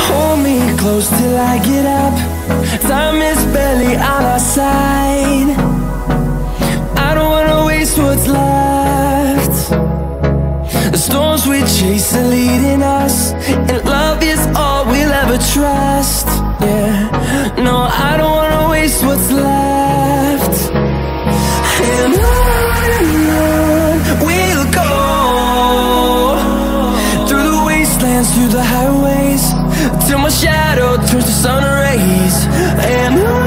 Hold me close till I get up. Time is barely on our side. I don't wanna waste what's left. The storms we chase are leading us, and love is all we'll ever trust. Yeah, no, I don't wanna waste what's left. And on we'll go, through the wastelands, through the highways, till my shadow turns to sun rays. And on